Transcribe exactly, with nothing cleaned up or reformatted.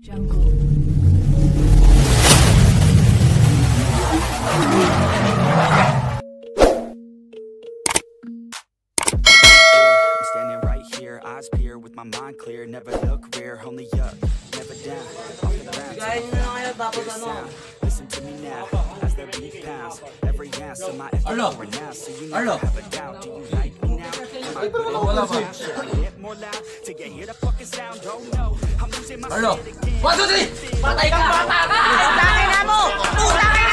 Jungle. I'm standing right here, eyes peer with my mind clear, never look rear, only up, never down. Off the ground, hear the sound. Listen to me now, as the beat pounds. Every ounce of my effort for now, so you never have a doubt. Do you like me now? Am I good enough? Should I get more loud to get hear the fucking sound? Don't know. I'm losing my shit again. One, two, three! Patay ka! Patay ka! Putangin na mo! Putangin na